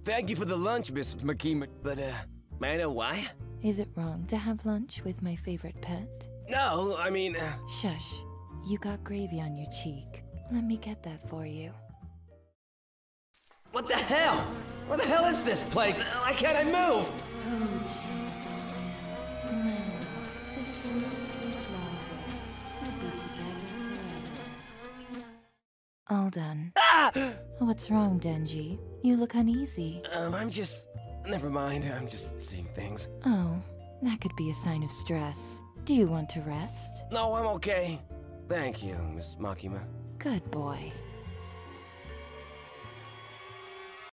Thank you for the lunch, Miss Makima. But, may I know why? Is it wrong to have lunch with my favorite pet? No, I mean... Shush. You got gravy on your cheek. Let me get that for you. What the hell? Where the hell is this place? Why can't I move? Oh, jeez. Just a little bit longer. We'll be together forever. All done. Ah! What's wrong, Denji? You look uneasy. I'm just... Never mind, I'm just seeing things. Oh, that could be a sign of stress. Do you want to rest? No, I'm okay. Thank you, Miss Makima. Good boy.